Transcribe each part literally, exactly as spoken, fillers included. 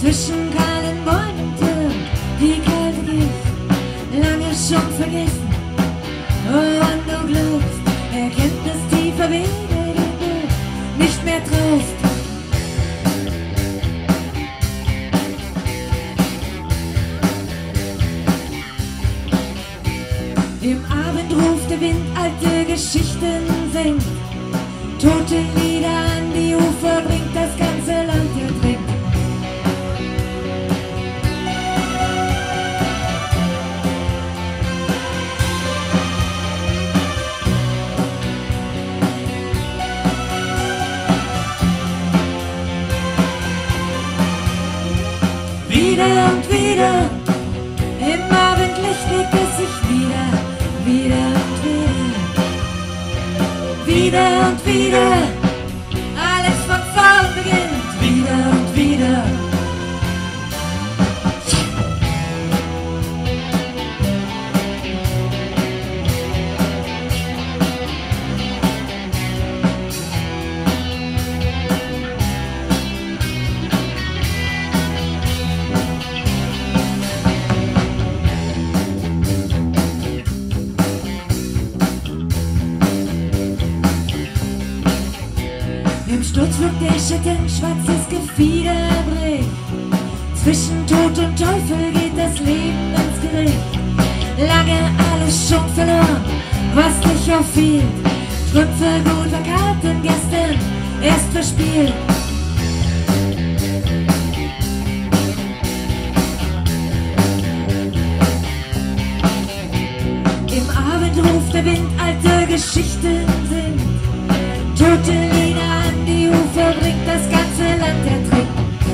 zwischen kahlen Bäumen und Türen, die kalte Gift, lange schon vergessen. Oh, wann du glaubst, Erkenntnis tiefer Wege, den du nicht mehr traust. Im Abend ruft der Wind, alte Geschichten singt, tote Lieder an die Ufer bringt, das ganze Land ertrinkt. Wieder und wieder, im Abendlicht legt es sich wieder, wieder und wieder, wieder und wieder, alles von vorn beginnt, wieder und wieder. Im Sturzflug der Schatten schwarzes Gefieder bricht, zwischen Tod und Teufel geht das Leben ins Gericht. Lange alles schon verloren, was dich auffiel, Trümpfe guter Karten gestern erst verspielt. Im Abend ruft der Wind, alte Geschichten singt, tote Lieder an die Ufer bringt, das ganze Land ertrinkt.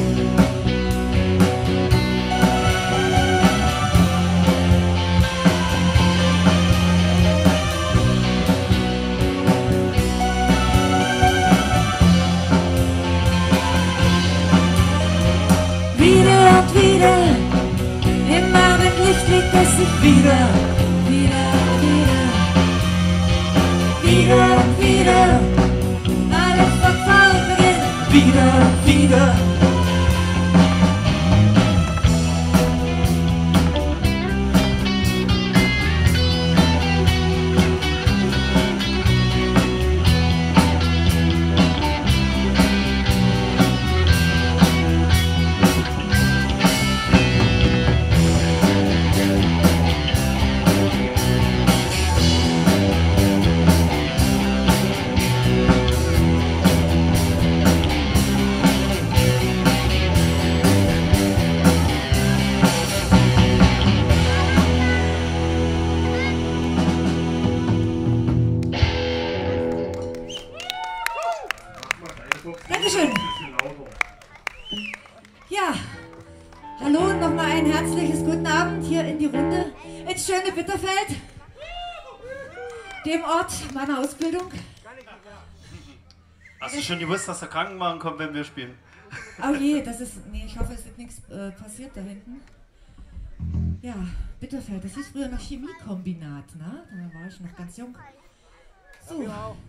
Wieder und wieder, im Abendlicht legt es sich wieder, wieder und wieder, wieder und wieder, alles von vorn beginnt, wieder und wieder. Dankeschön. Ja, hallo und nochmal ein herzliches guten Abend hier in die Runde ins schöne Bitterfeld, dem Ort meiner Ausbildung. Hast du schon gewusst, dass der Krankenwagen kommt, wenn wir spielen? Oh je, das ist, nee, ich hoffe, es ist nichts äh, passiert da hinten. Ja, Bitterfeld, das hieß früher noch Chemiekombinat, ne? Da war ich noch ganz jung. So,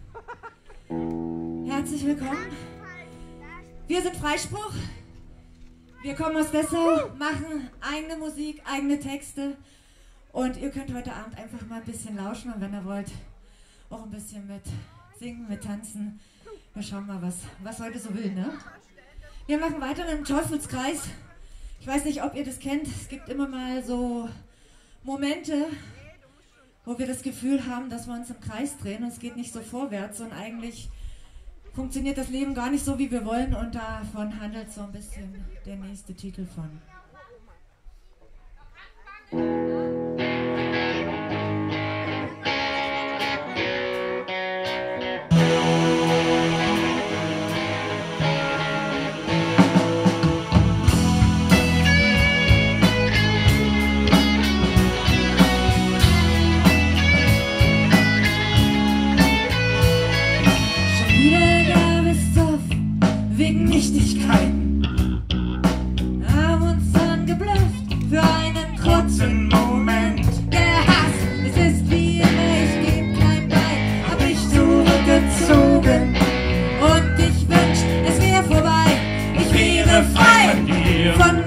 herzlich willkommen. Wir sind Freispruch, wir kommen aus Dessau, machen eigene Musik, eigene Texte und ihr könnt heute Abend einfach mal ein bisschen lauschen und wenn ihr wollt, auch ein bisschen mit singen, mit tanzen. Wir schauen mal, was, was heute so will, ne? Wir machen weiter mit dem Teufelskreis. Ich weiß nicht, ob ihr das kennt, es gibt immer mal so Momente, wo wir das Gefühl haben, dass wir uns im Kreis drehen und es geht nicht so vorwärts und eigentlich funktioniert das Leben gar nicht so, wie wir wollen und davon handelt so ein bisschen der nächste Titel von. Wegen Nichtigkeiten haben uns dann geblufft für einen kurzen Moment. Der Hass, es ist wie immer, ich geb kein Bein, hab mich zurückgezogen und ich wünscht, es wäre vorbei. Ich wäre frei von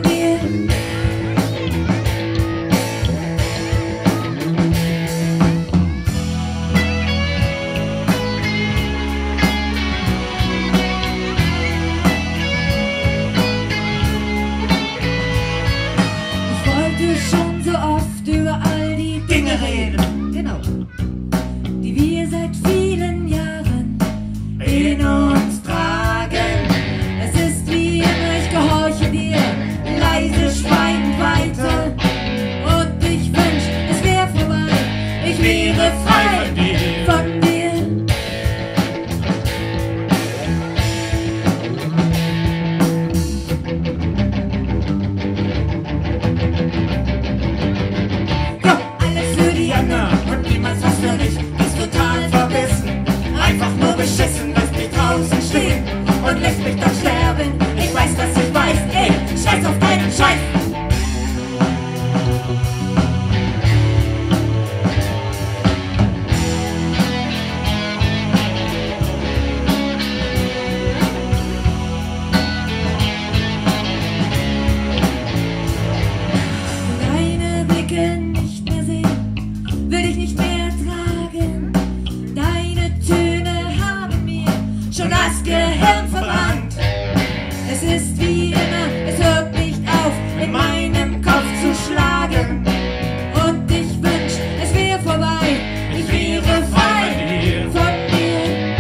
Scheiß. Deine Blicke nicht mehr sehen, will ich nicht mehr tragen. Deine Töne haben mir schon das Gehirn verbrannt. Es ist wie immer, es hört nicht auf, in meinem Kopf zu schlagen. Und ich wünsch, es wäre vorbei, ich wäre frei von dir.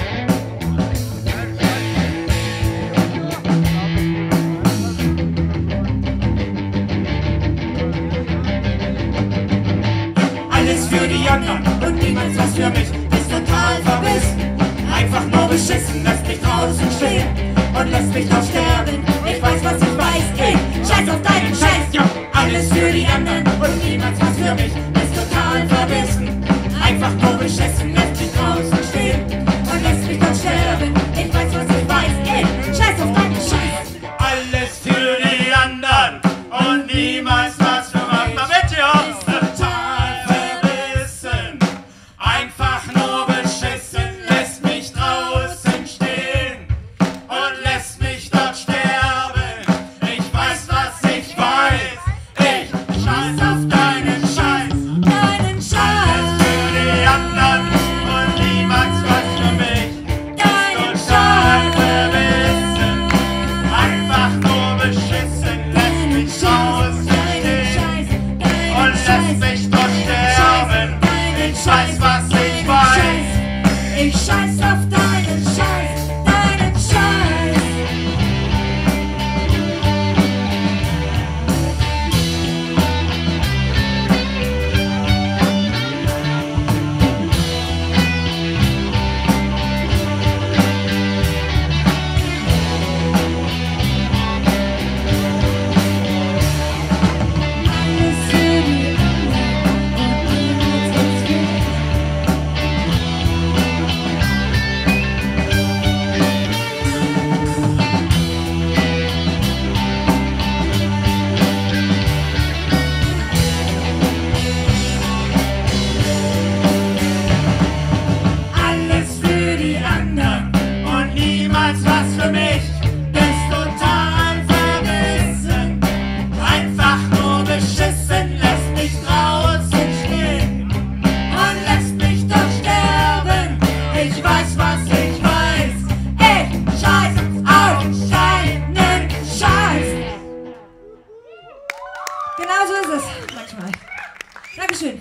Alles für die anderen und niemals was für mich. Ist total verbissen, einfach nur beschissen. Lass mich draußen stehen und lass mich doch sterben. Ich weiß, was ich weiß, ich scheiß auf deinen Scheiß. Ja, alles für die anderen und niemals was für mich. Ist total verbissen, einfach nur beschissen. Lass mich draußen stehen und lass mich doch sterben. Ich weiß, was ich weiß, ich scheiß auf deinen Scheiß. Alles für die anderen und niemals was für mich. Damit ihr total verbissen, einfach nur beschissen. Lässt mich draußen stehen und lässt mich dort sterben. Ich weiß, was ich weiß, ich scheiß auf deinen Scheiß. Deinen Scheiß. Alles für die anderen und niemals was für mich. Deinen Total Scheiß. verbissen, einfach nur beschissen. Lässt mich draußen stehen und lässt mich dort sterben. Ich weiß, was ich weiß. Ich scheiß auf deinen Scheiß, deinen Scheiß. Alles für die anderen und niemals was für mich. Alles für die anderen und niemals was für mich. Bist total verbissen, einfach nur beschissen. Lässt mich draußen stehen und lässt mich doch sterben. Ich weiß, was ich weiß. Ich scheiß auf deinen Scheiß. Genau so ist es manchmal. Dankeschön.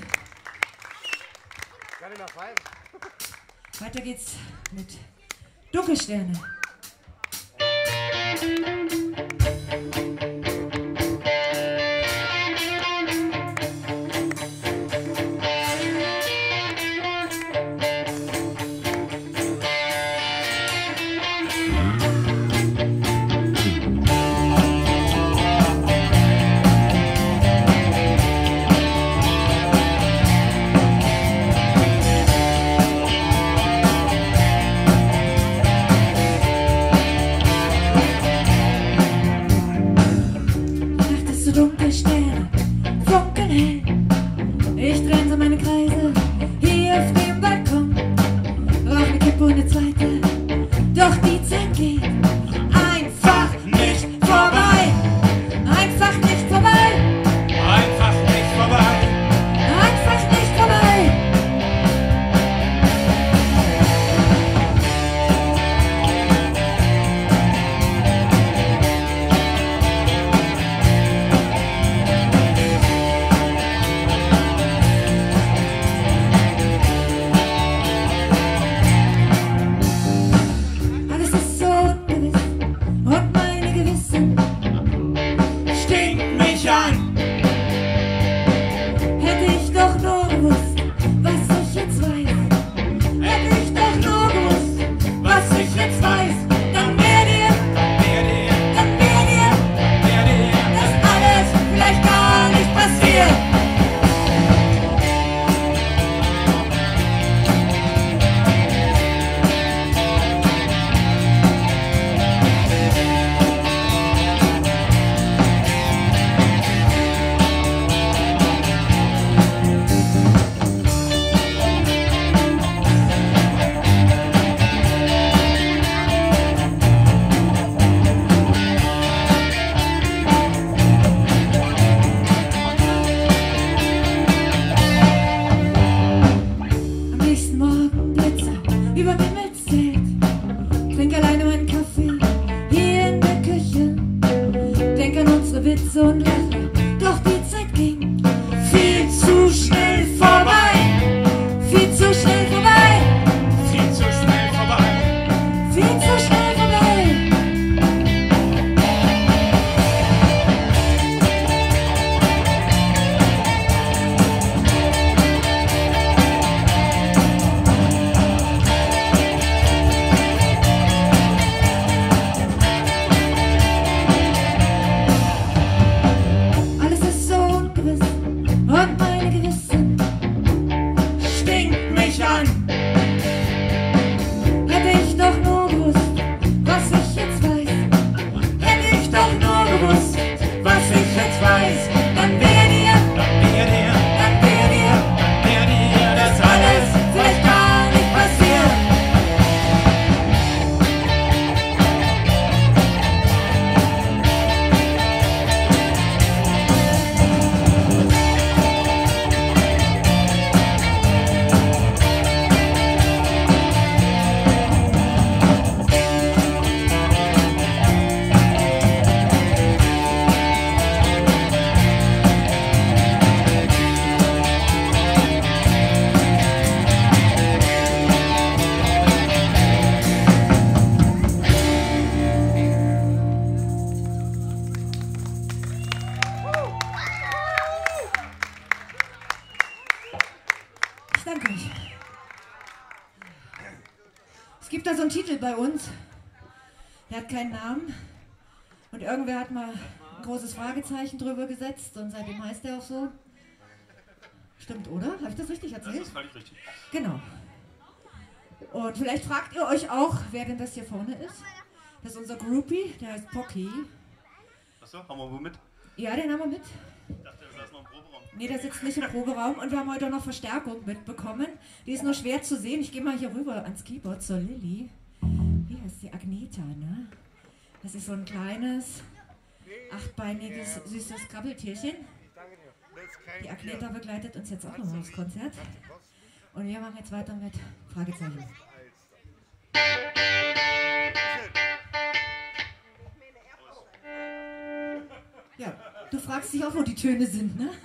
Weiter geht's mit Dunkelsterne. Nacht ist so dunkel, Sterne funkeln hell. Ich trenn so meine Kreise hier auf dem Balkon. Rauch eine Kippe und eine zweite, doch die Zeit geht einfach nicht vorbei. Einfach nicht vorbei. Einfach nicht vorbei. Einfach nicht vorbei. Alles ist so ungewiss. tanze und lache, doch die Zeit ging viel zu schnell vorbei, viel zu schnell vorbei, Viel zu schnell vorbei. viel zu schnell vorbei. Alles ist so ungewiss und meine Gewissen Stinkt mich an. hätte ich doch nur gewusst, was ich jetzt weiß. Hätte ich doch nur gewusst, was ich jetzt weiß. Dann wäre dir, Dann wäre dir, dann wäre dir dann wäre dir das alles alles. vielleicht gar nicht passiert. Ich danke euch. Es gibt da so einen Titel bei uns, der hat keinen Namen und irgendwer hat mal ein großes Fragezeichen drüber gesetzt und seitdem heißt der auch so. Stimmt, oder? Habe ich das richtig Das erzählt? ist völlig richtig. Genau. Und vielleicht fragt ihr euch auch, wer denn das hier vorne ist. Das ist unser Groupie, der heißt Pocky. Achso, haben wir wo mit? Ja, den haben wir mit. Ich dachte, er saß noch im Proberaum. Nee, der sitzt nicht im Proberaum und wir haben heute noch Verstärkung mitbekommen. Die ist nur schwer zu sehen. Ich gehe mal hier rüber ans Keyboard zur Lilly. Wie heißt sie? Agneta, ne? Das ist so ein kleines, achtbeiniges, süßes Krabbeltierchen. Die Agneta begleitet uns jetzt auch nochmal aufs Konzert. Und wir machen jetzt weiter mit Fragezeichen. Ja, du fragst dich auch, wo die Töne sind, ne?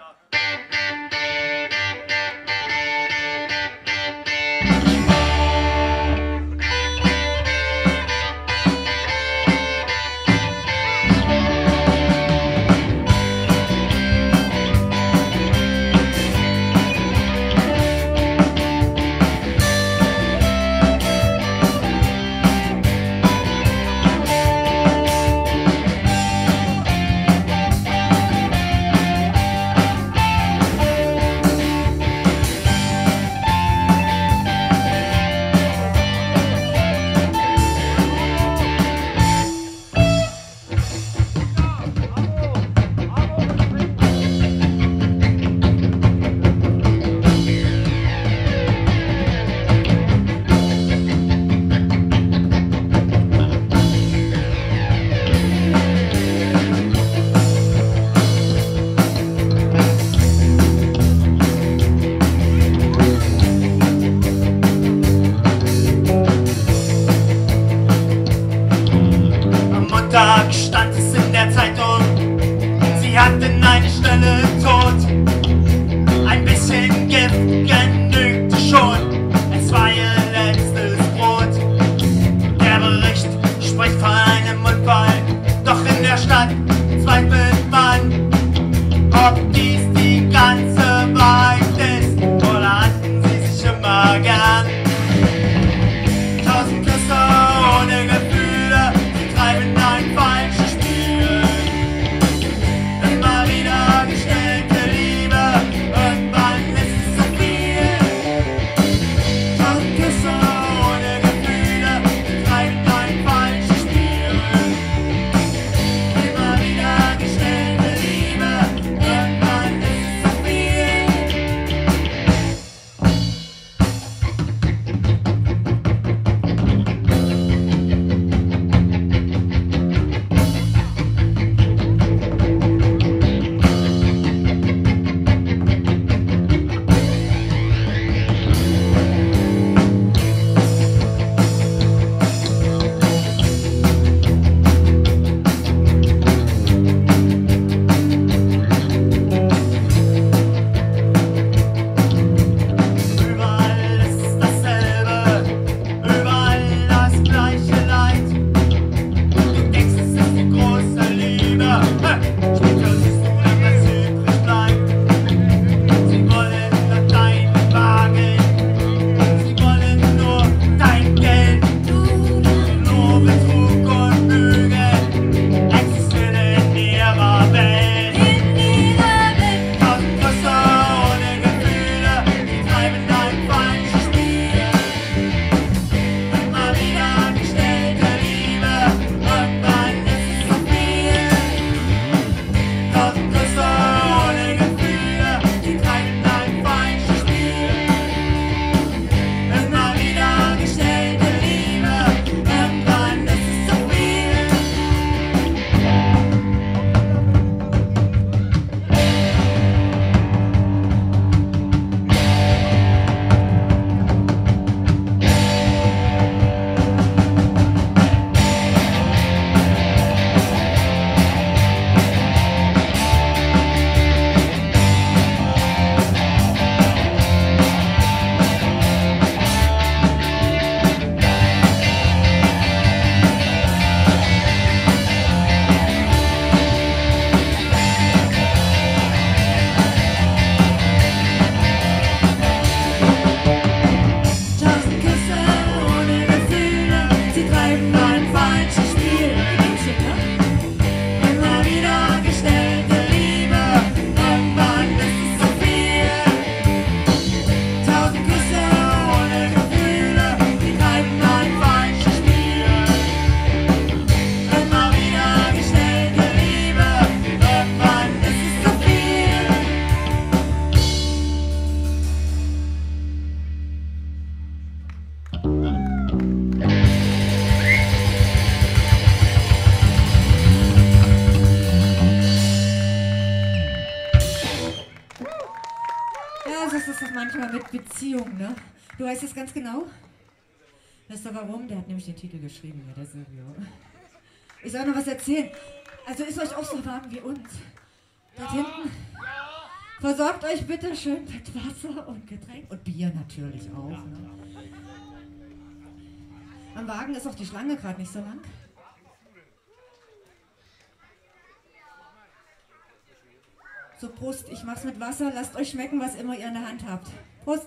Am Montag stand es in der Zeitung, sie hatten eine Stelle tot. Ein bisschen Gift genügte schon, es war ihr letztes Brot. Der Bericht spricht von einem Unfall, doch in der Stadt zweifelt man, ob dies die ganze Wahrheit ist, oder hatten sie sich immer gern. Tausend Küsse ohne Gefühle, sie treiben ein falsches Spiel. Immer wieder gestellte Liebe, irgendwann ist es zu viel. Tausend Küsse ohne Gefühle, sie treiben ein falsches Spiel. Immer wieder manchmal mit Beziehungen, ne? Du weißt das ganz genau? Weißt du warum? Der hat nämlich den Titel geschrieben, ja, der Silvio. Ich soll noch was erzählen. Also ist euch auch so warm wie uns. Dort hinten. Versorgt euch bitte schön mit Wasser und Getränk und Bier natürlich auch. Ne? Am Wagen ist auch die Schlange gerade nicht so lang. So, Prost, ich mach's mit Wasser. Lasst euch schmecken, was immer ihr in der Hand habt. Prost!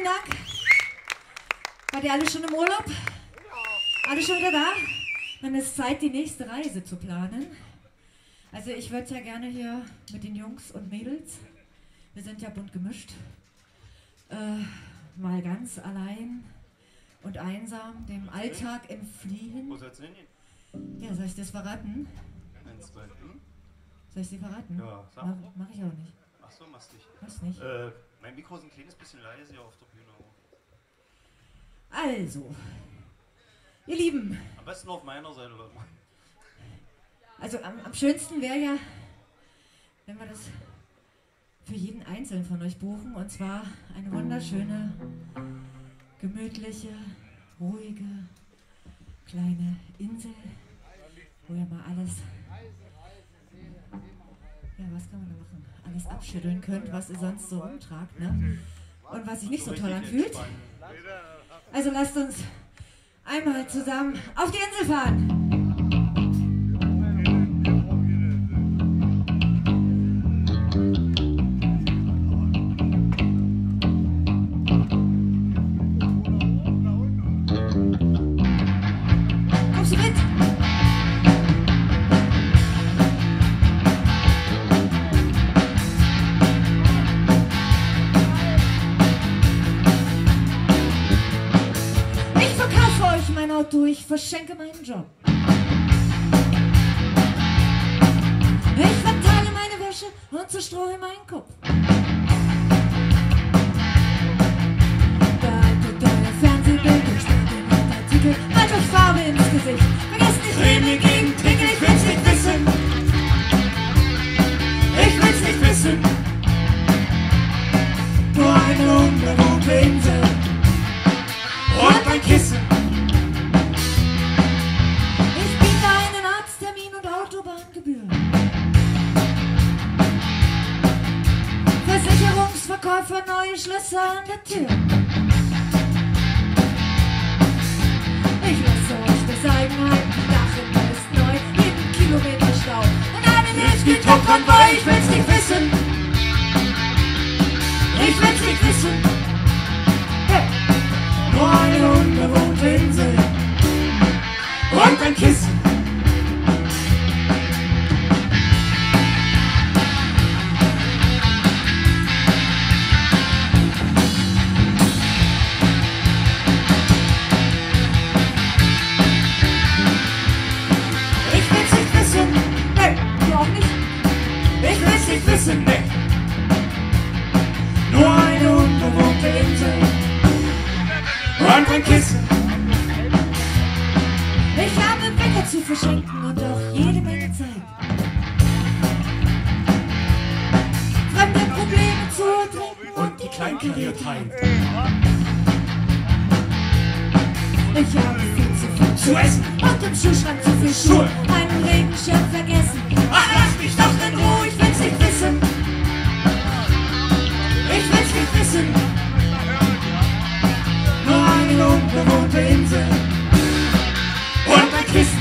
Dank. Wart ihr alle schon im Urlaub? Alle schon wieder da? Dann ist Zeit, die nächste Reise zu planen. Also ich würde ja gerne hier mit den Jungs und Mädels, wir sind ja bunt gemischt, äh, mal ganz allein und einsam dem Alltag entfliehen. Wo soll's denn hin? Ja, soll ich das verraten? Eins, zwei, hm? Soll ich sie verraten? Ja, sag. Mach, mach ich auch nicht. Ach so, machst dich. Was nicht? Äh, mein Mikro ist ein kleines bisschen leise hier auf der Bühne. Also, ihr Lieben, Am besten auf meiner Seite, Leute. also am, am schönsten wäre ja, wenn wir das für jeden Einzelnen von euch buchen, und zwar eine wunderschöne, gemütliche, ruhige, kleine Insel, wo ihr mal alles, ja, was kann man da machen, alles abschütteln könnt, was ihr sonst so rumtragt, ne? Und was sich nicht so toll anfühlt. Also lasst uns einmal zusammen auf die Insel fahren. Kommst du mit? Ich verkaufe euch mein Auto, ich verschenke meinen Job. Ich verteile meine Wäsche und zerstreue meinen Kopf. Behaltet euer Fernsehbild, ich stelle den Artikel, malt euch Farbe ins Gesicht. Vergesst nicht, Creme gegen Trink, ich will's nicht wissen. Ich will's nicht wissen. nur eine unbewohnte Insel Und ein Kissen. Ich biete einen Arzttermin und Autobahngebühren. Versicherungsverkäufer, neue Schlösser an der Tür. Ich lasse euch das Eigenheim, Dach und alles neu, jeden Kilometer Stau und einen Ich geh Druck dran, weil ich will's nicht wissen. Ich will's nicht wissen. Hey. Nur eine unbewohnte Insel. Und ein Kissen. Ich will's nicht wissen. Hey, du auch nicht? Ich will's nicht wissen, nee. Nur eine unbewohnte Insel. Und ein Kissen. Ich habe Wecker zu verschenken und auch jede Menge Zeit. Fremde Probleme zu ertrinken Und die Kleinkariertheit. Ich habe viel zu viel Zu essen. und im Schuhschrank zu viel Schuhe. Einen Regenschirm vergessen. Ach, lass mich doch in Ruhe, ich will's nicht wissen. Ich will's nicht wissen. Nur eine unbewohnte Insel. Und ein Kissen.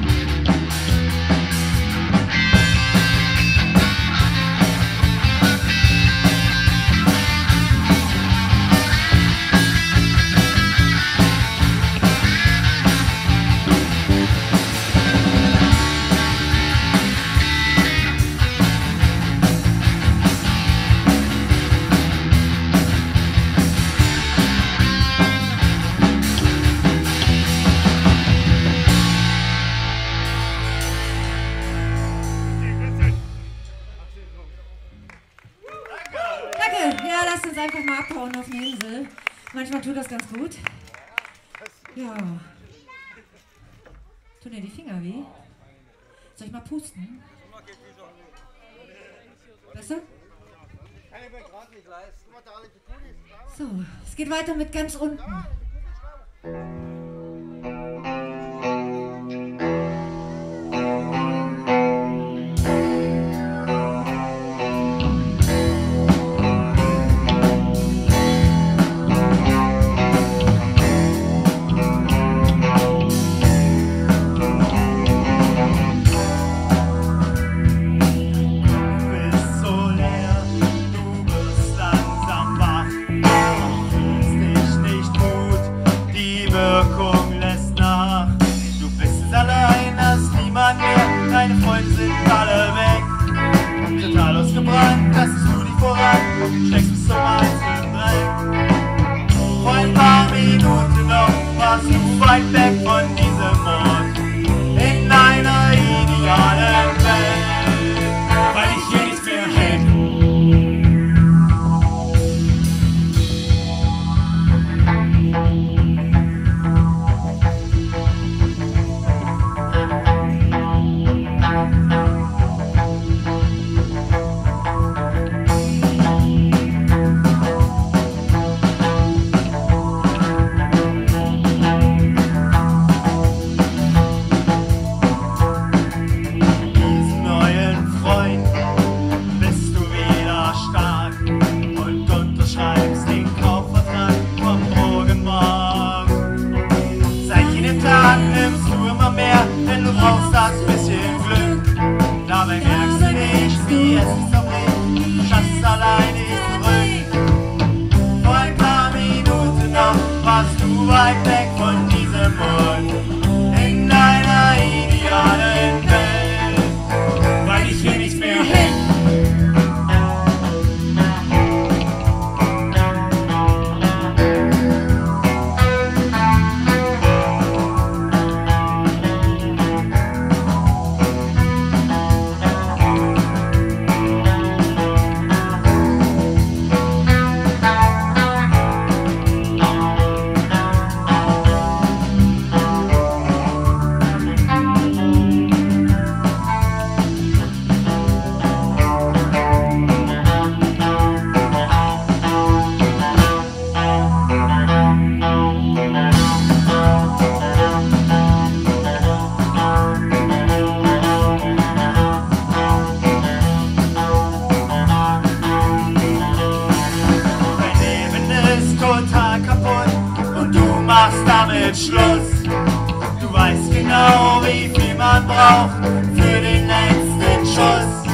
Danke. Ja, lasst uns einfach mal abhauen auf eine Insel. Manchmal tut das ganz gut. Ja. Tun dir die Finger weh? Soll ich mal pusten? Besser? So, es geht weiter mit ganz unten. Bist so leer, du bist langsam wach. warst du weit weg von diesem Ort, in einer idealen Welt, weil ich hier nichts mehr hält. Schluss. Du weißt genau, wie viel man braucht für den letzten Schuss.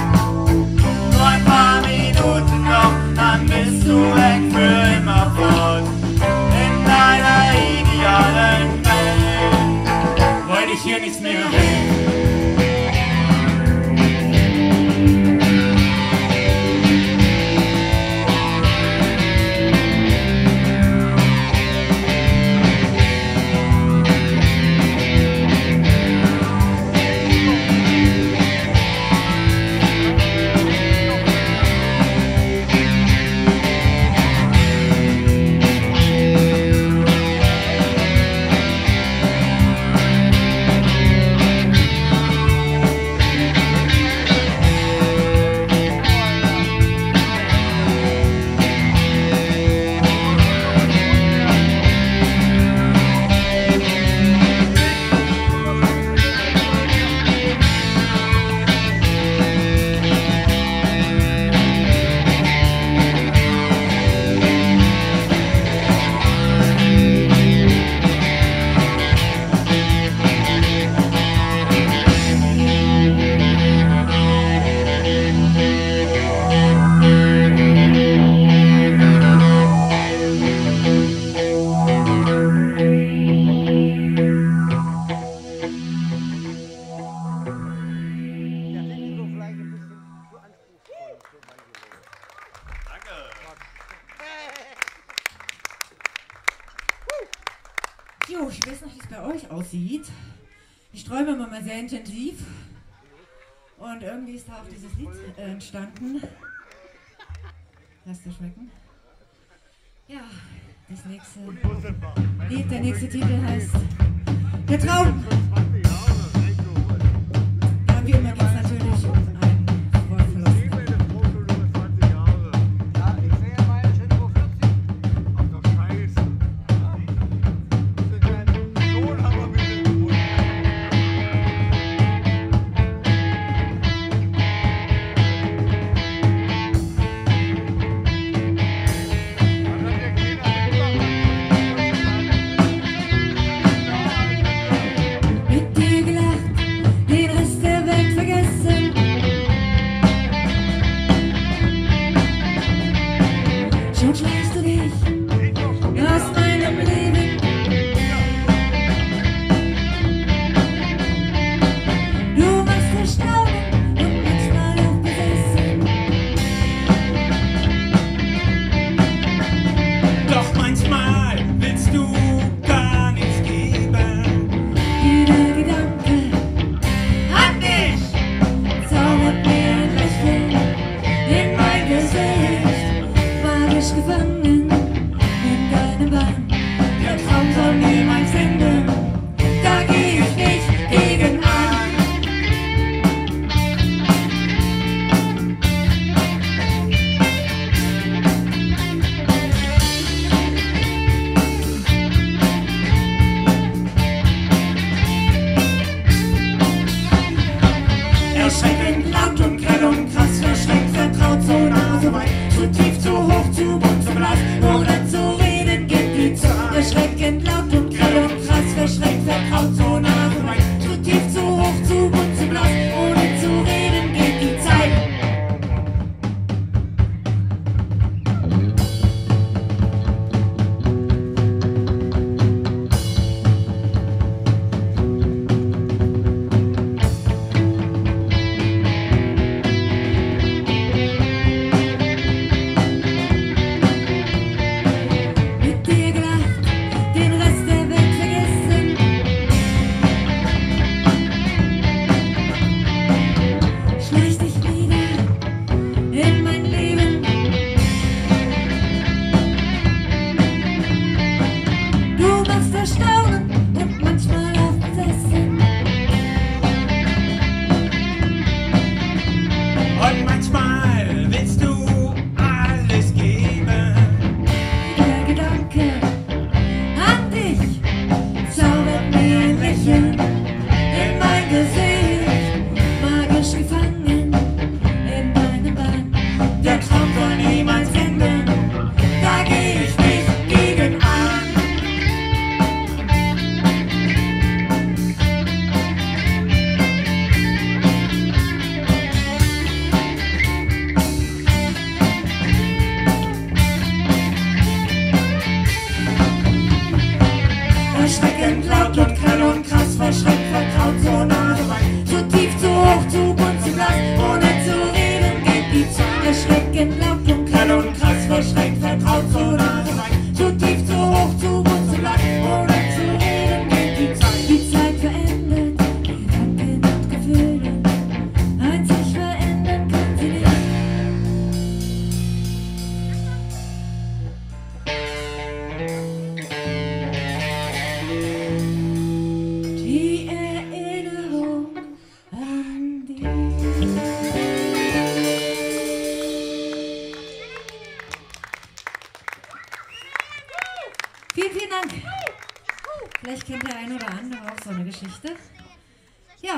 Nur ein paar Minuten noch, dann bist du weg für immer fort. In deiner idealen Welt, weil ich hier nichts mehr will. Jo, ich weiß noch, wie es bei euch aussieht. Ich träume immer mal sehr intensiv. Und irgendwie ist da auch dieses Lied äh, entstanden. Lasst dir schmecken. Ja, das nächste Lied, der nächste Titel heißt Der Traum. Ja, wie immer geht es natürlich um einen Freund der Traum soll niemals enden. Da geh ich nicht gegen an. Erschreckend laut und grell und krass, verschreckt, vertraut, so nah, so weit, zu tief, zu hoch, zu bunt, zu blass, ohne zu reden geht die Zeit. Erschreckend laut und grell und krass, verschreckt, vertraut, so nah, so weit, zu tief, zu hoch, zu bunt, zu blass, ohne zu reden geht die Zeit. Mit dir gelacht, den Rest der Welt vergessen. Schleich dich wieder in mein Leben. Du machst erstaunen und manchmal auch besessen. Und manchmal willst du alles geben. Der Gedanke an dich zaubert mir ein Lächeln in mein Gesicht, magisch gefangen in deinem Bann. Der Traum soll niemals enden, da geh ich nicht gegen an. Erschreckend laut und grell und krass, verschreckt, vertraut, so nah, so weit, zu tief, zu hoch, zu bunt, zu blass, ohne zu reden geht die Zeit. Erschreckend laut und grell und krass, verschreckt, vertraut, so nah, so weit, zu tief, zu hoch, zu bunt, zu blass, ohne zu reden geht die Zeit. Die Zeit verändert Gedanken und Gefühle, einzig verändern kann sie nicht. Die Erinnerung an dich. Vielen, vielen Dank. Vielleicht kennt der eine oder andere auch so eine Geschichte. Ja.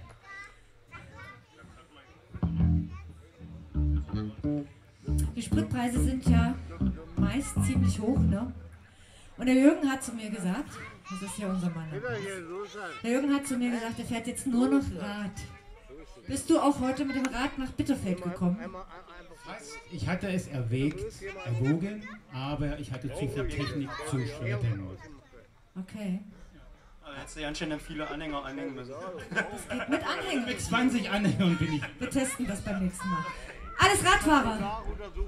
Die Spritpreise sind ja meist ziemlich hoch, ne? Und der Jürgen hat zu mir gesagt, das ist ja unser Mann, der Jürgen hat zu mir gesagt, er fährt jetzt nur noch Rad. Bist du auch heute mit dem Rad nach Bitterfeld gekommen? Fast. Ich hatte es erwägt, erwogen, aber ich hatte zu viel Technik zu schleppen. Okay. Also hättest du ganz schön viele Anhänger anhängen müssen. Das geht mit Anhängern. Mit zwanzig Anhängern bin ich. Wir testen das beim nächsten Mal. Alles Radfahrer.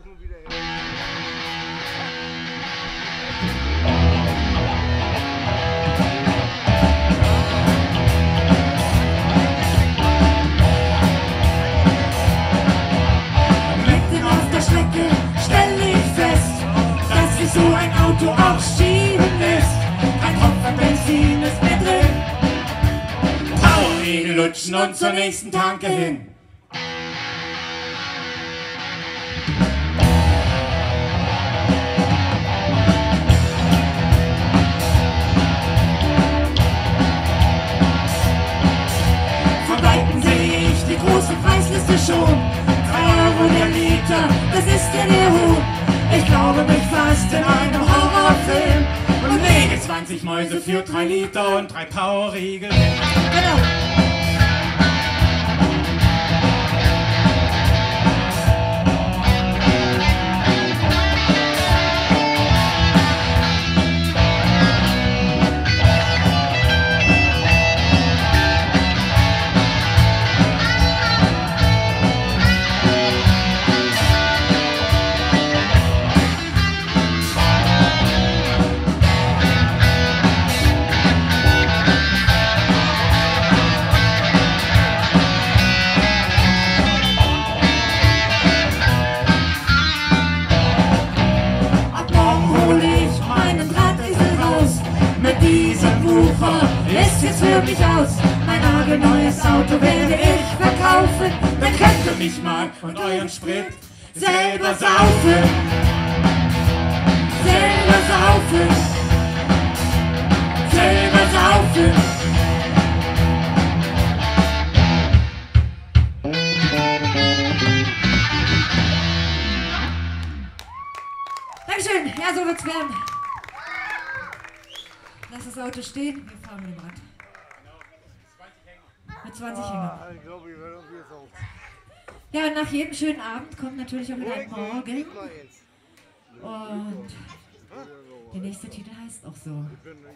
Mitten auf der Strecke stell ich fest, dass sich so ein Auto auch schieben lässt. Ein Tropfen Benzin ist mehr drin. Powerriegel lutschen und zur nächsten Tanke hin. Von Weitem sehe ich die große Preisliste schon. Drei Euro der Liter, das ist ja der Hohn. Ich glaube mich fast in einem Horrorfilm und lege zwanzig Mäuse für drei Liter und drei Powerriegel. Genau. diesem Wucher ist jetzt für mich aus. Mein nagelneues Auto werde ich verkaufen. Dann könnt ihr mich mal und euren Sprit selber saufen. Selber saufen. Selber saufen. Dankeschön. Ja, so wird's werden. Lass das Auto stehen. Wir fahren mit dem Rad. Mit zwanzig Hängern. Ja, und nach jedem schönen Abend kommt natürlich auch wieder ein Morgen. Und der nächste Titel heißt auch so.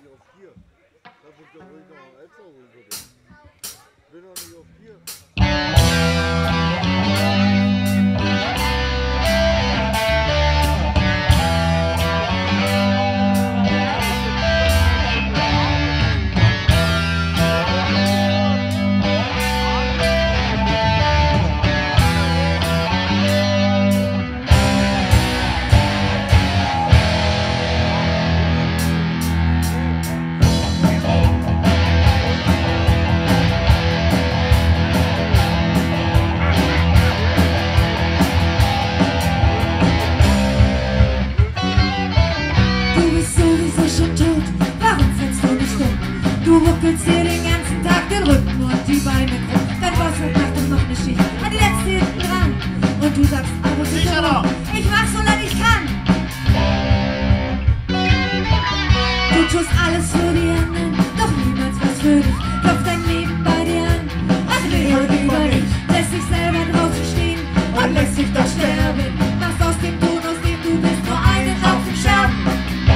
Du ruckelst dir den ganzen Tag den Rücken und die Beine krumm. Dein Boss hat Nacht und noch eine Schicht, hat die letzte hinten dran. Und du sagst, aber sicher noch, ich mach so lange ich kann. Du tust alles für die anderen, doch niemals was für dich. Klopft dein Leben bei dir an. Ach nee, hör lieber nicht. Lässt sich selber draußen stehen und lässt sich doch sterben. Machst aus dem Ton, aus dem du bist, nur einen Haufen Scherben.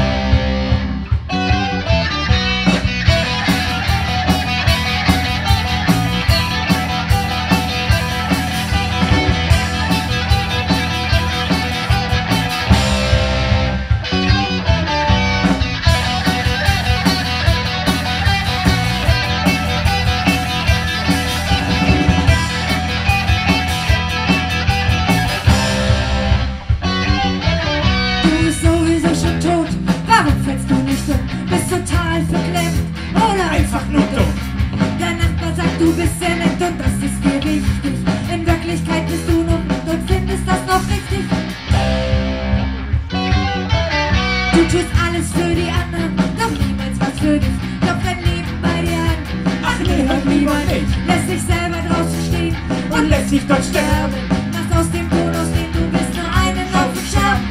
Total verklemmt oder einfach nur dumm. Der Nachbar sagt, du bist sehr nett und das ist dir wichtig. In Wirklichkeit bist du nur und findest das noch richtig. Du tust alles für die anderen, doch niemals was für dich. Klopft dein Leben bei dir an. Ach nee, hört lieber nicht. Lässt sich selber draußen stehen und lässt sich dort sterben. Machst aus dem Ton, aus dem du bist, nur einen Haufen Scherben.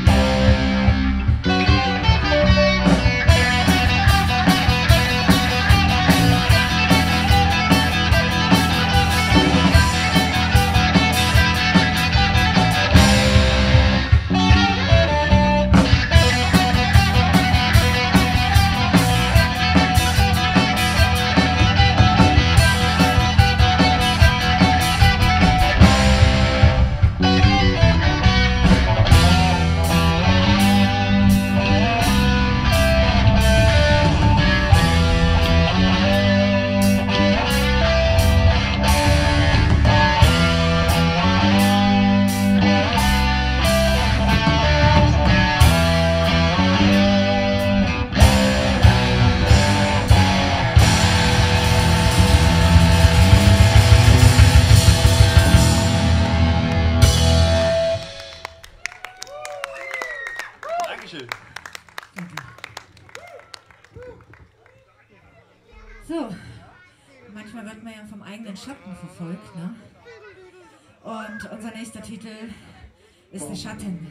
So, manchmal wird man ja vom eigenen Schatten verfolgt, ne? Und unser nächster Titel ist der Schatten.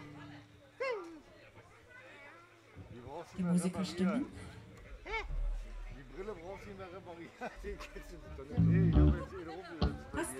Die Musiker stimmen. Die Brille brauchst du in der Reparieren. Nee, ich habe jetzt eh rumgesetzt. Passt.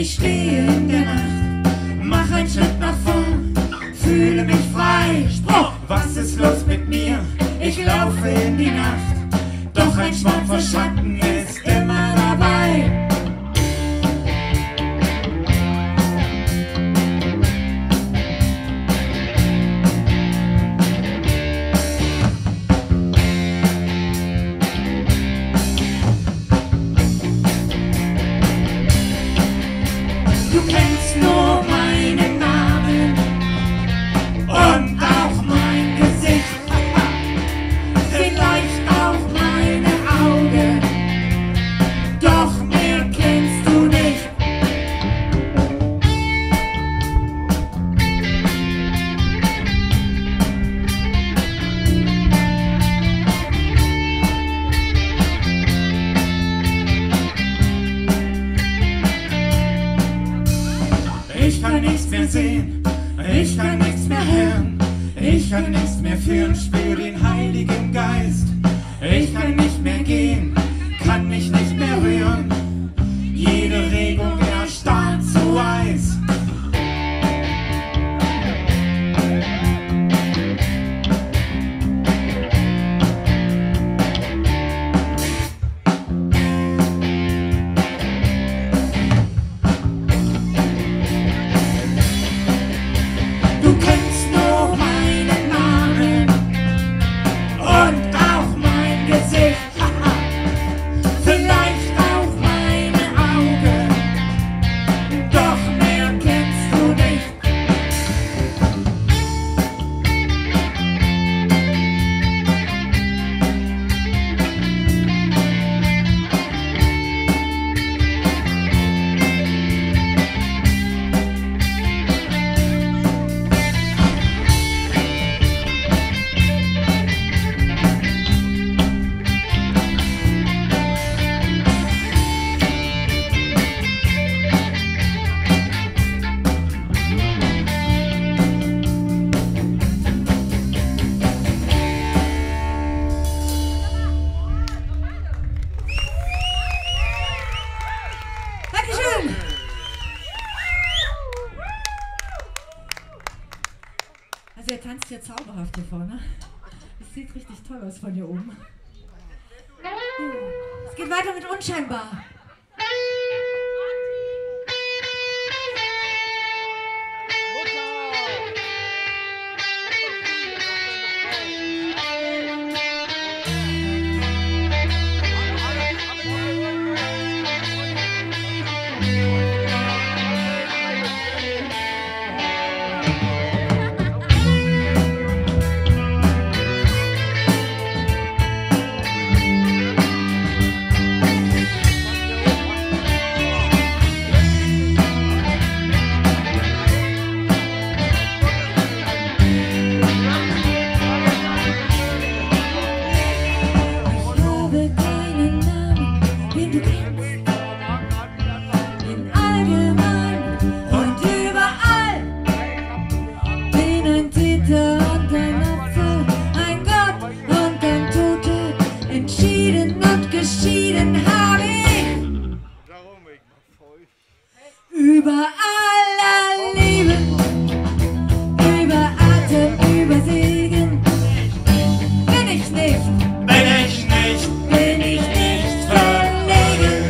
Ich stehe in der Nacht, mach einen Schritt nach vorn, fühle mich frei. Spruch! Was ist los mit mir? Ich laufe in die Nacht, doch ein Schwamm vor Schatten ist immer dabei. Du kennst nur meinen Namen und auch mein Gesicht, vielleicht auch meine Augen, doch mehr kennst du nicht. Ich kann nichts mehr sehen, ich kann nichts mehr hören, ich kann nichts mehr fühlen, spür den Heiligen Geist. Ich kann nicht mehr gehen, kann mich nicht mehr rühren, jede Regung erstarrt zu Eis. Du kennst nur meinen Namen und auch mein Gesicht, vielleicht auch meine Augen, doch mehr kennst du nicht. Dankeschön! Also ihr tanzt hier zauberhaft hier vorne. Das sieht richtig toll aus von hier oben. Es geht weiter mit Unscheinbar. Über aller Liebe, über Atem, über Segen, bin ich nicht, Bin ich nicht, bin ich nicht verlegen.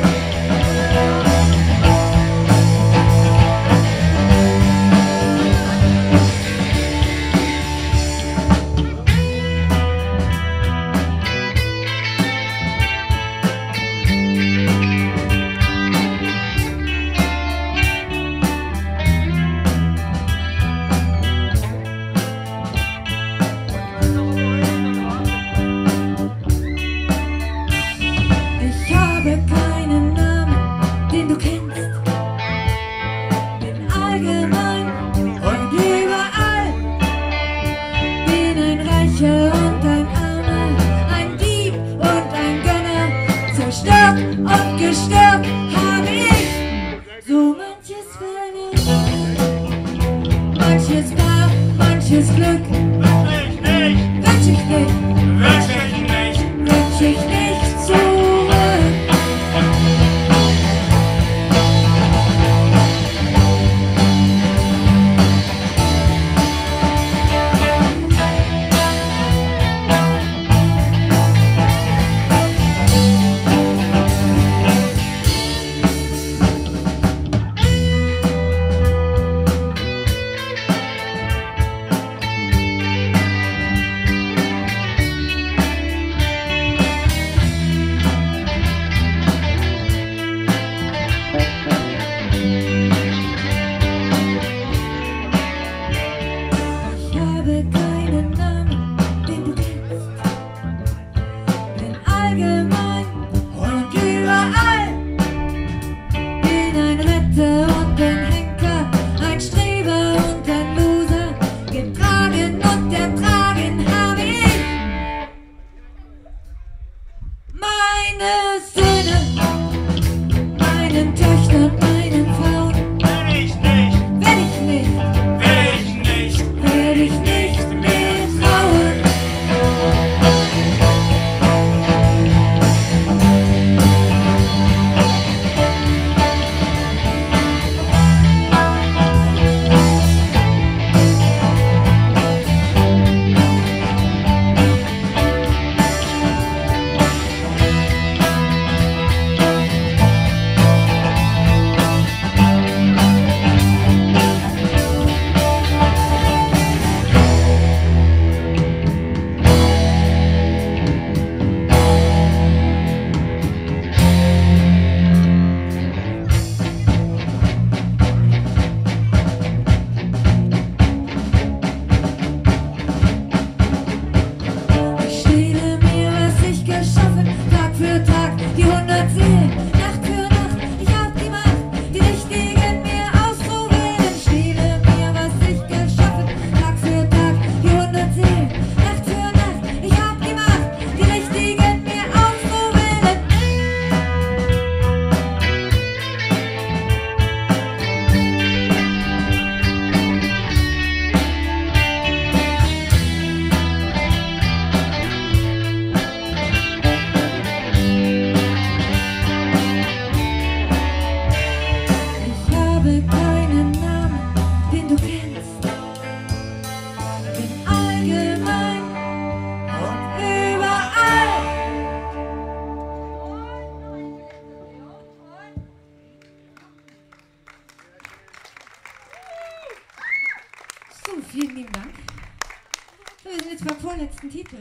Ich habe keinen Namen, den du kennst, bin allgemein und überall, bin ein Reicher und ein Armer, ein Dieb und ein Gönner, zerstört und gestört habe ich so manches verloren, manches Paar, manches Glück, wünsch ich nicht, wünsch ich nicht, wünsch ich nicht. wünsch ich nicht zurück. vielen lieben Dank. So, wir sind jetzt beim vorletzten Titel.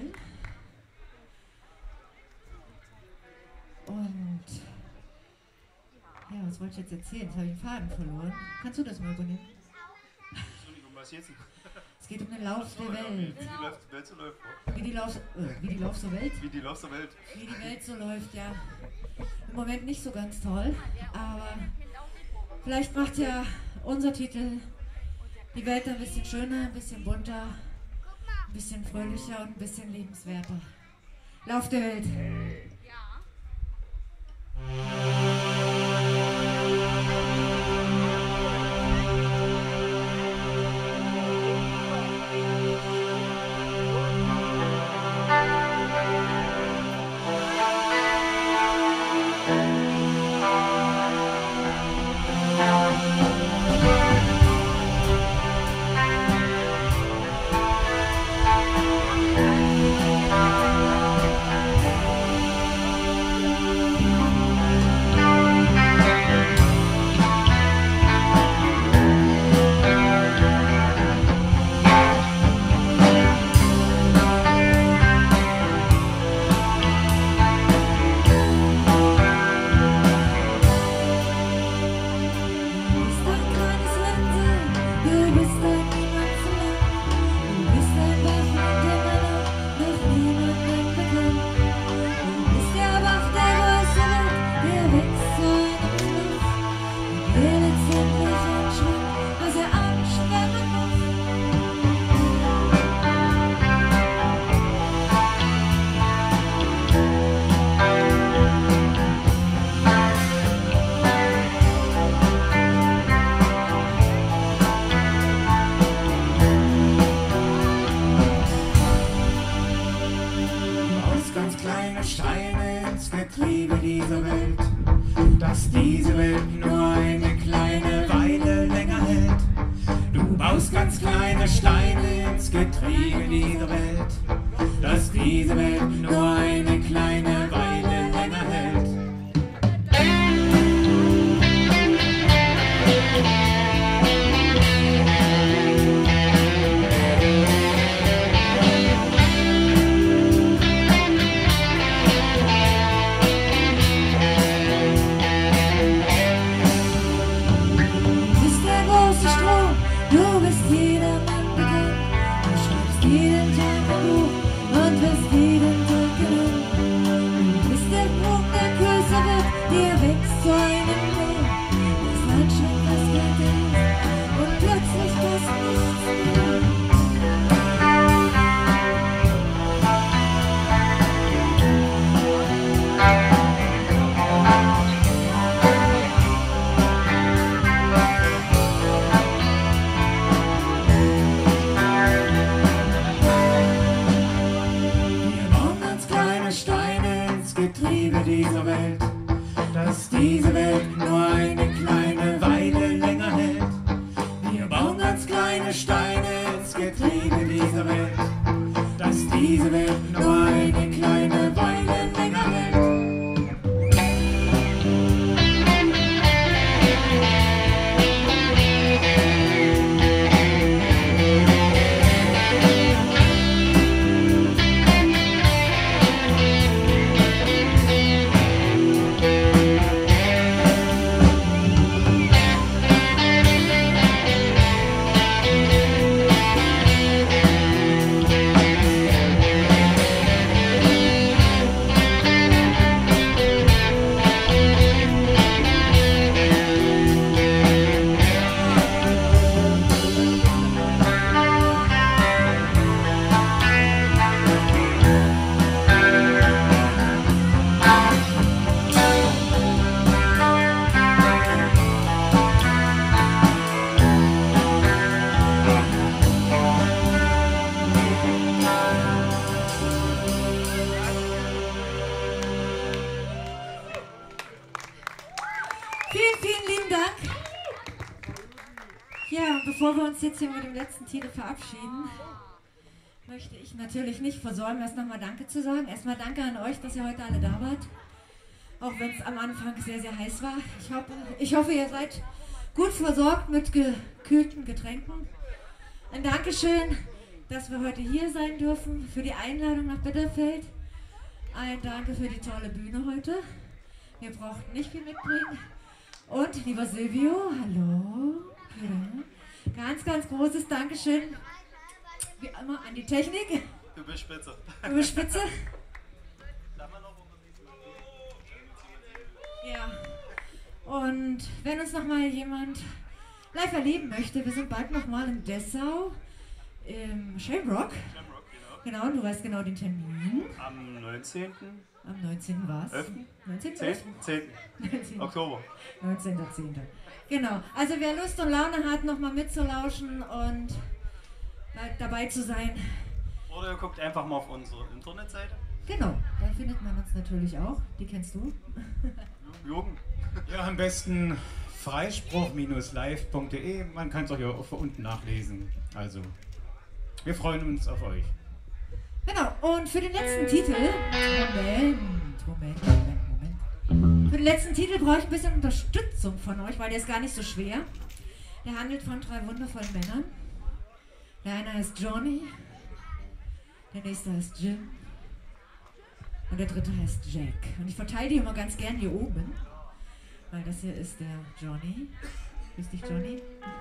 Und ja, was wollte ich jetzt erzählen? Jetzt habe ich den Faden verloren. Kannst du das mal übernehmen? Entschuldigung, was jetzt? Es geht um den Lauf der Welt. Wie die Lauf- Welt so läuft. Wie die Lauf, äh, wie die Lauf zur Welt? Wie die Lauf der Welt. Wie die Welt so läuft, ja. Im Moment nicht so ganz toll, aber vielleicht macht ja unser Titel die Welt ein bisschen schöner, ein bisschen bunter, ein bisschen fröhlicher und ein bisschen lebenswerter. Lauf der Welt. Bevor wir uns jetzt hier mit dem letzten Titel verabschieden, möchte ich natürlich nicht versäumen, erst nochmal Danke zu sagen. Erstmal Danke an euch, dass ihr heute alle da wart. Auch wenn es am Anfang sehr, sehr heiß war. Ich hoffe, ich hoffe, ihr seid gut versorgt mit gekühlten Getränken Ein Dankeschön, dass wir heute hier sein dürfen, für die Einladung nach Bitterfeld. Ein Danke für die tolle Bühne heute. Wir brauchten nicht viel mitbringen. Und lieber Silvio, hallo. Ja. Ganz, ganz großes Dankeschön, wie immer, an die Technik. Du bist spitze. Du bist spitze. Ja. Und wenn uns noch mal jemand live erleben möchte, wir sind bald noch mal in Dessau im Shamrock. Shamrock, genau. Genau, du weißt genau den Termin. Am neunzehnten Am neunzehnten war es. elften neunzehnten zehnten zehnten Oktober. neunzehnten zehnten Genau. Also wer Lust und Laune hat, noch mal mitzulauschen und dabei zu sein. Oder ihr guckt einfach mal auf unsere Internetseite. Genau, da findet man uns natürlich auch. Die kennst du. Jürgen. Ja, am besten freispruch Bindestrich live Punkt de. Man kann es auch hier unten nachlesen. Also, wir freuen uns auf euch. Genau, und für den letzten Titel. Moment, Moment, Moment, Moment. Für den letzten Titel brauche ich ein bisschen Unterstützung von euch, weil der ist gar nicht so schwer. Der handelt von drei wundervollen Männern. Der eine heißt Johnny, der nächste heißt Jim und der dritte heißt Jack. Und ich verteile die immer ganz gern hier oben, weil das hier ist der Johnny. Grüß dich, Johnny.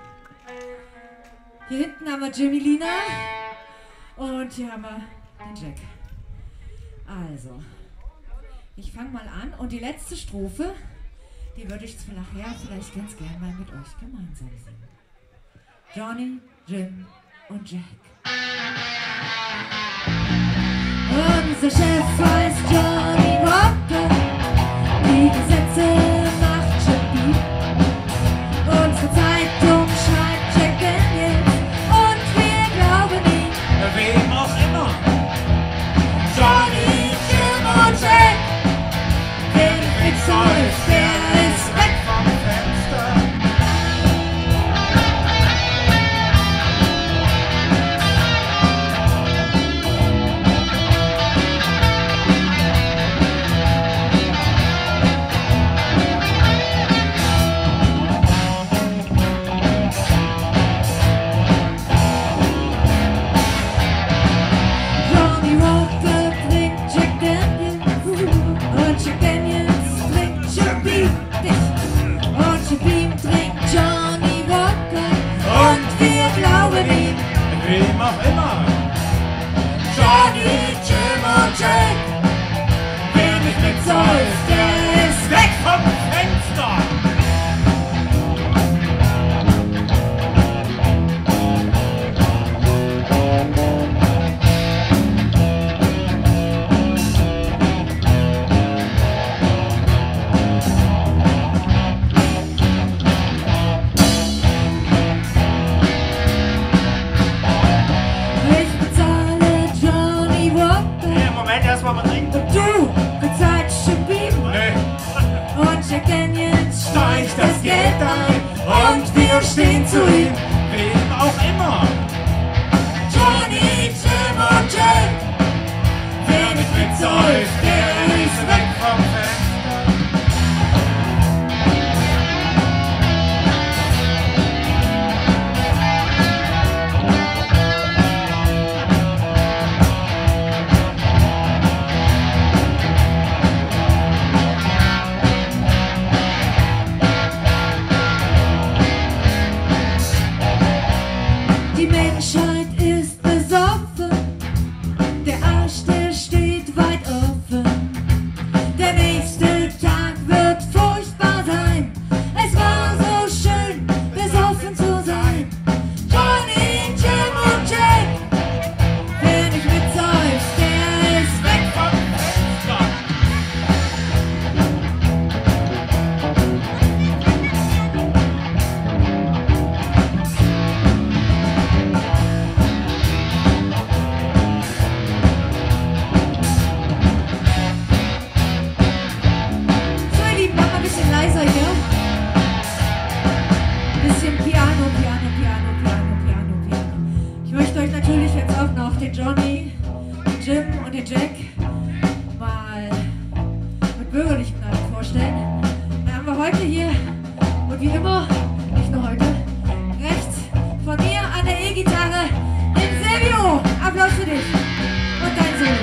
Hier hinten haben wir Jimmy Lina und hier haben wir den Jack. Also, ich fange mal an und die letzte Strophe, die würde ich nachher vielleicht ganz gern mal mit euch gemeinsam singen. Johnny, Jim und Jack. Unser Chef heißt Johnny Walker, die Gesetze macht Jim Beam. Unsere Zeitung schreibt Jack Daniels und wir glauben ihm. Wem auch immer. Johnny, Jim und Jack. Wer nicht mit soll, der ist weg vom Fenster. Wem auch immer. Johnny, Jim und Jack. Wer nicht mit soll, der ist weg vom Fenster. Erstmal mal trinken. Du bezahlst schon Beam. Nee. Und Jack Daniels Streicht das Geld ein und wir stehen zu ihm. Wem auch immer. Johnny, Jim und Jack. Wer nicht mit soll, der ist weg vom Fenster. Die Menschheit ist besoffen, der Arsch, der steht weit offen. Der nächste Tag wird furchtbar sein, es war so schön, besoffen zu sein. Johnny, Jim und Jack, wer nicht mitsäuft, der ist weg vom Fenster. So, ihr Lieben, mach mal ein bisschen leiser hier. Ein bisschen Piano, Piano, Piano, Piano, Piano, Piano. Ich möchte euch natürlich jetzt auch noch den Johnny, den Jim und den Jack mal mit bürgerlichem Namen vorstellen. Dann haben wir heute hier, und wie immer, nicht nur heute, rechts von mir an der E-Gitarre Applaus für dich und dein Solo.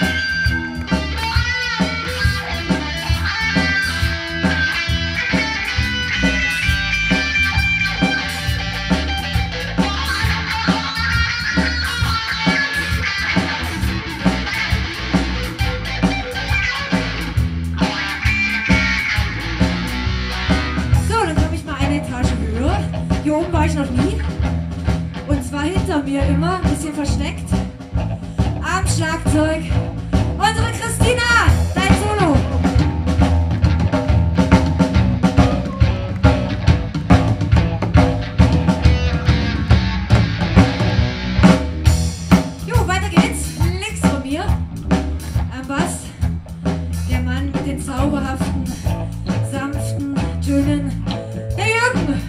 Hier oben war ich noch nie. Und zwar hinter mir immer, ein bisschen versteckt. Am Schlagzeug. Unsere Christina, dein Solo. Jo, weiter geht's. Links von mir. Am Bass. Der Mann mit den zauberhaften, sanften Tönen. Der Jürgen.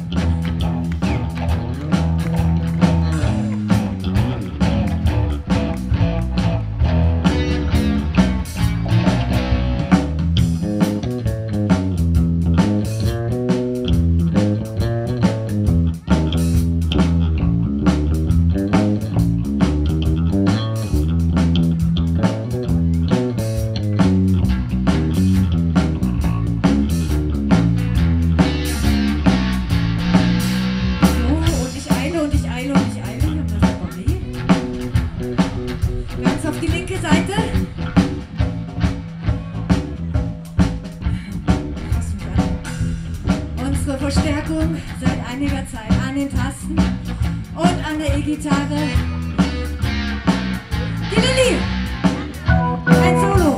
Verstärkung seit einiger Zeit an den Tasten und an der E-Gitarre. Die Lilly, ein Solo.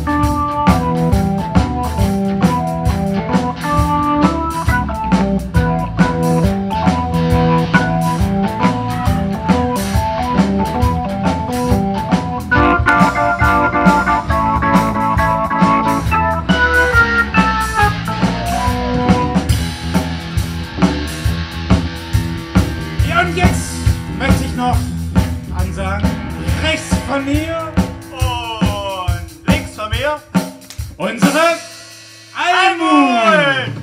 Von mir und links von mir unsere Almut.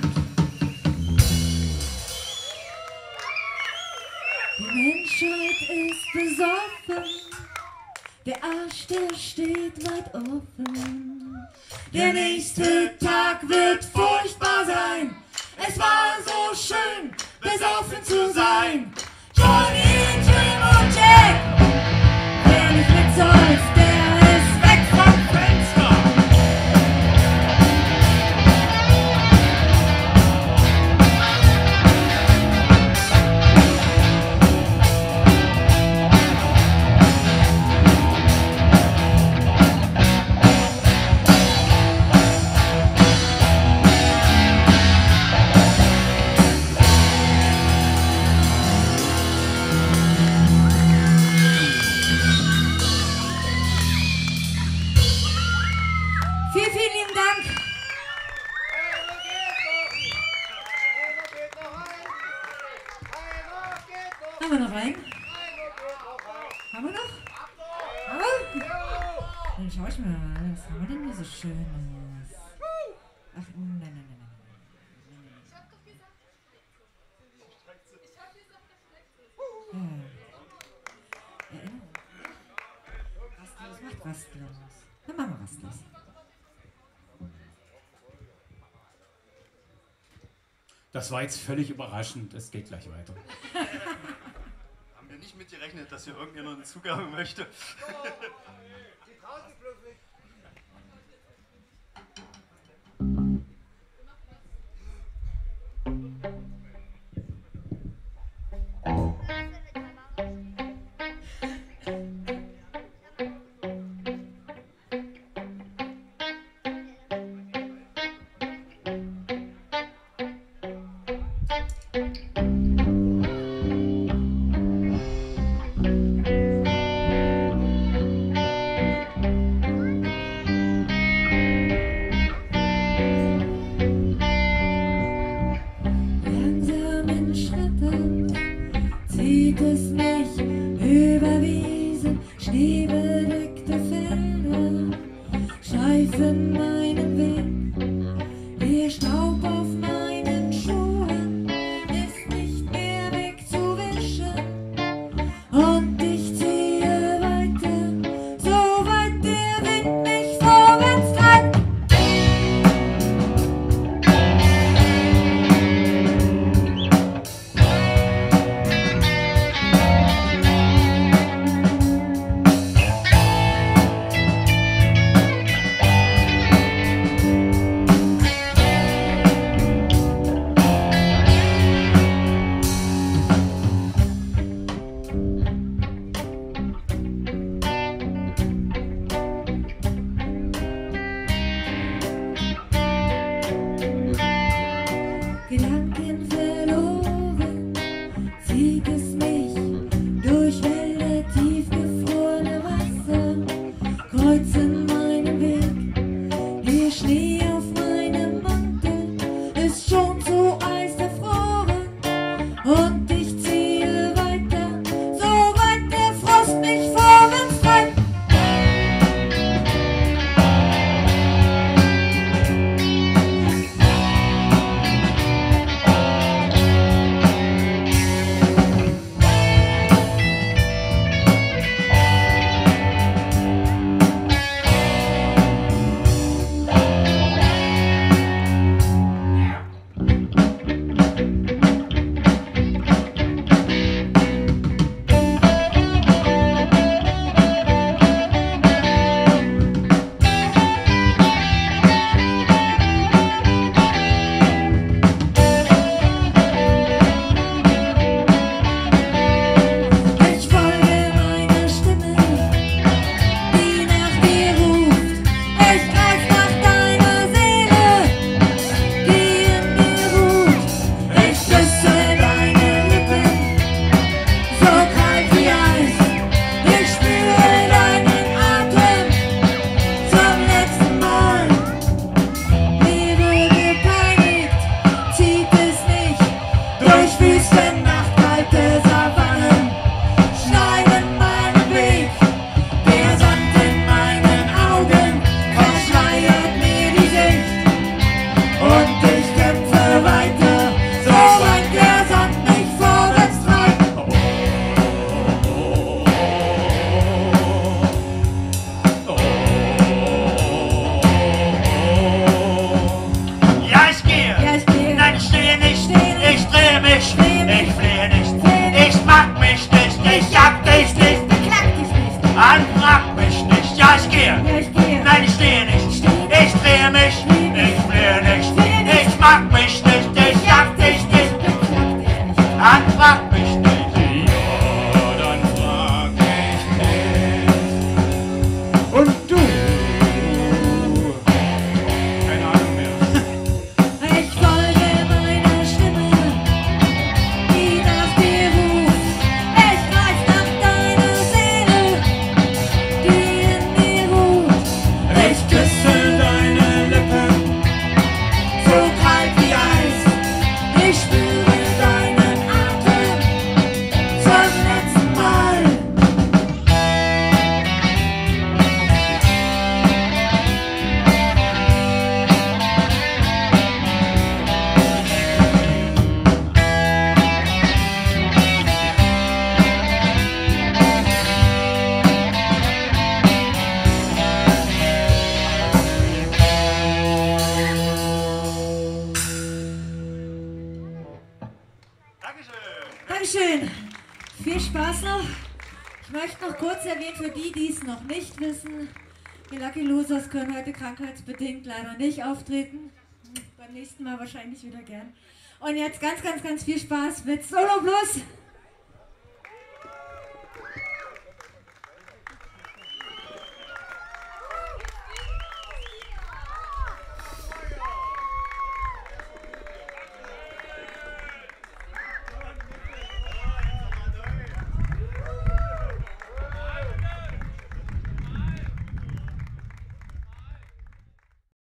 Die Menschheit ist besoffen, der Arsch, der steht weit offen. Der nächste Tag wird furchtbar sein, es war so schön, besoffen zu sein. Johnny, Jim und Jack, wer nicht mit soll's, der ist weg vom Fenster. Vielen, vielen lieben Dank. Haben wir noch einen? Haben wir noch? Haben wir? Dann schau ich mal, was haben wir denn hier so Schönes? Ach, nein, nein, nein, nein. Ja. Erinnerung. Rastlos macht rastlos. Dann machen wir rastlos. Das war jetzt völlig überraschend. Es geht gleich weiter. Haben wir nicht mitgerechnet, dass hier irgendjemand eine Zugabe möchte? Die traut sich bloß nicht. Und ich ziehe zieht es mich durch Wälder, tiefgefrorene Wasser, kreuzen meinen Weg. Der Schnee auf meinem Mantel ist schon so eis erfroren und ich ziehe weiter, so weit der Frost mich vorwärts treibt. Dankeschön. Viel Spaß noch. Ich möchte noch kurz erwähnen, für die, die es noch nicht wissen, die Lucky Losers können heute krankheitsbedingt leider nicht auftreten. Beim nächsten Mal wahrscheinlich wieder gern. Und jetzt ganz, ganz, ganz viel Spaß mit Solo Blues.